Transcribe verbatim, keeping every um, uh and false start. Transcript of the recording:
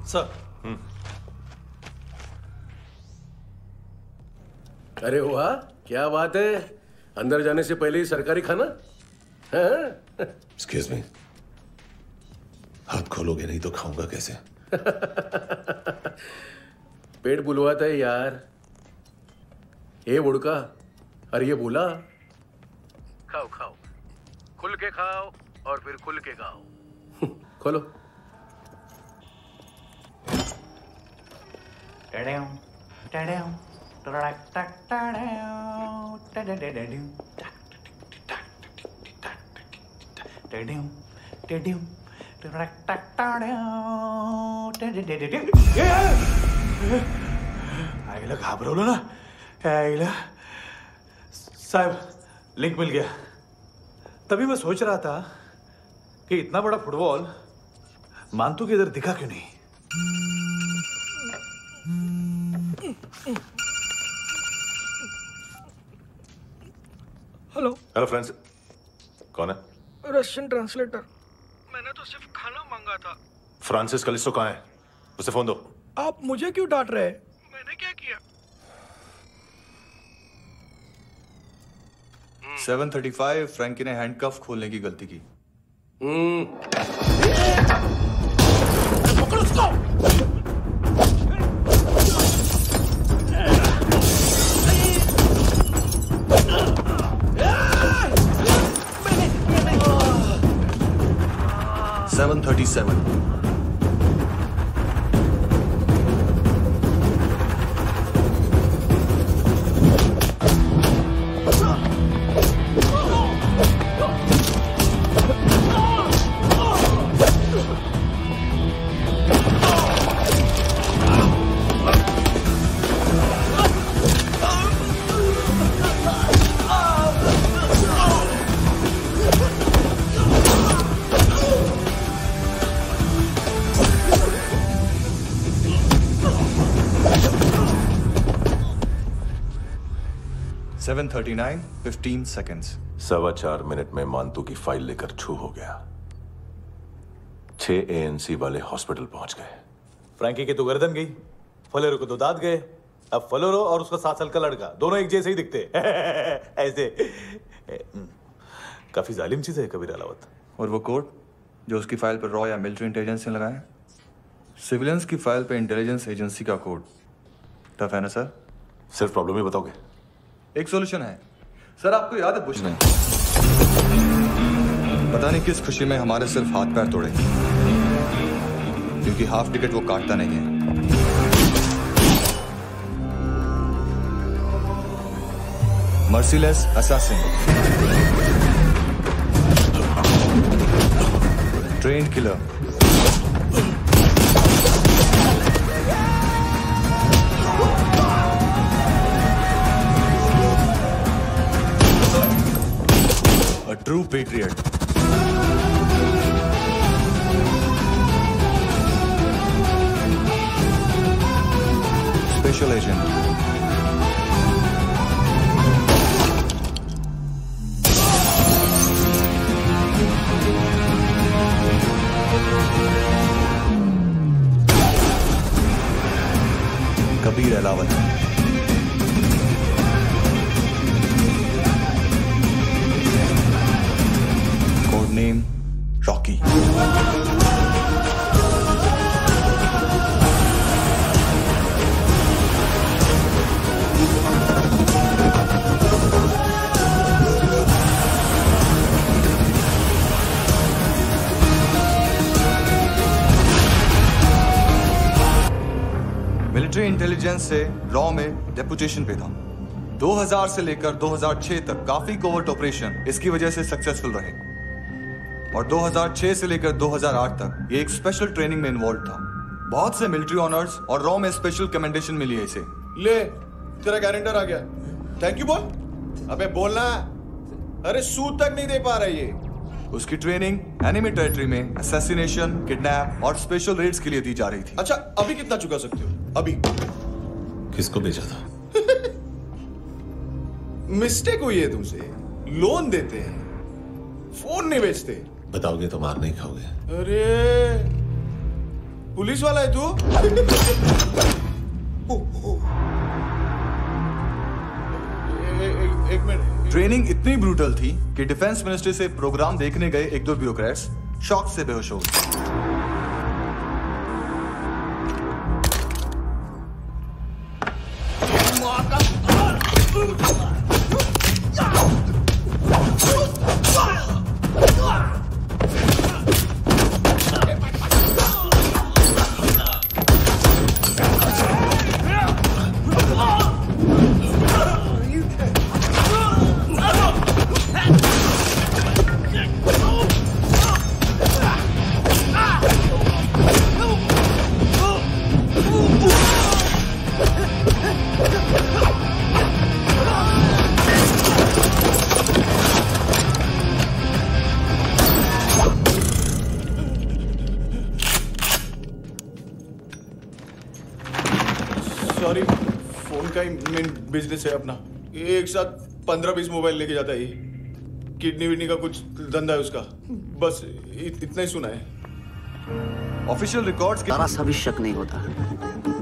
Sir. अरे वाह, क्या बात है। अंदर जाने से पहले ही सरकारी खाना। एक्सक्यूज मी, हाथ खोलोगे नहीं तो खाऊंगा कैसे? पेट बुलवाता है यार। ये बुड़का, अरे ये बोला, खाओ खाओ, खुल के खाओ और फिर खुल के खाओ। खोलो। आईला घाबरवलं ना। आईला साहब, लिंक मिल गया। तभी मैं सोच रहा था कि इतना बड़ा फुटबॉल मानतू के इधर दिखा क्यों नहीं। हेलो हेलो फ्रेंड्स, कौन है? Russian translator. मैंने तो सिर्फ खाना मांगा था। फ्रांसिस कलिस्टो कहाँ है? उसे फोन दो। आप मुझे क्यों डांट रहे हैं? मैंने क्या किया? सेवन थर्टी फाइव, फ्रैंकी ने हैंडकफ खोलने की गलती की। पकड़ उसको। Seven thirty seven. Seven thirty nine, fifteen seconds. सवा चार मिनट में मानतू की फाइल लेकर छू हो गया। छह एएनसी वाले हॉस्पिटल पहुंच गए। फ्रैंकी की तो गर्दन गई, फलेरो को तो दांत गए। अब फलेरो और उसका सात साल का लड़का दोनों एक जैसे ही दिखते। ऐसे काफी जालिम चीज है कबीर अलावत। और वो कोड जो उसकी फाइल पर रॉ या मिलिट्री इंटेलिजेंस ने लगाया, सिविलियंस की फाइल पे इंटेलिजेंस एजेंसी का कोड। टफ है ना सर? सिर्फ प्रॉब्लम ही बताओगे? एक सॉल्यूशन है सर। आपको याद है बुश ने पता नहीं किस खुशी में हमारे सिर्फ हाथ पैर तोड़े, क्योंकि हाफ टिकट वो काटता नहीं है। Merciless assassin, trained killer, a true patriot. Special agent. Kabir Ahlawat. Code name Rocky. Military intelligence से रॉ में डेपुटेशन पे था। दो हज़ार से लेकर दो हज़ार छह तक काफी कोवर्ट ऑपरेशन इसकी वजह से सक्सेसफुल रहे, और दो हज़ार छह से लेकर दो हज़ार आठ तक ये एक स्पेशल ट्रेनिंग में इन्वॉल्व था। बहुत से मिलिट्री ऑनर्स और रॉ में स्पेशल कमेंडेशन मिली है इसे। ले, तेरा गारंटर आ गया। थैंक यू बोल। अबे बोलना। अरे सूद तक नहीं दे पा रहा ये। उसकी ट्रेनिंग एनिमी टेरिटरी में असैसिनेशन, किडनैप और स्पेशल रेड्स के लिए दी जा रही थी। अच्छा, अभी कितना चुका सकते हो? अभी किसको भेजा था? मिस्टेक हुई है तुमसे। लोन देते हैं, फोन नहीं बेचते। बताओगे तो मार नहीं खाओगे। अरे पुलिस वाला है तू? एक मिनट। ट्रेनिंग इतनी ब्रूटल थी कि डिफेंस मिनिस्ट्री से प्रोग्राम देखने गए एक दो ब्यूरोक्रेट्स शॉक से बेहोश हो गए। सॉरी, फोन का ही मेन बिजनेस है अपना। एक साथ पंद्रह बीस मोबाइल लेके जाता है ये। किडनी विडनी का कुछ धंधा है उसका। बस इत, इतना ही सुना है। ऑफिशियल रिकॉर्ड्स के जरा सा भी शक नहीं होता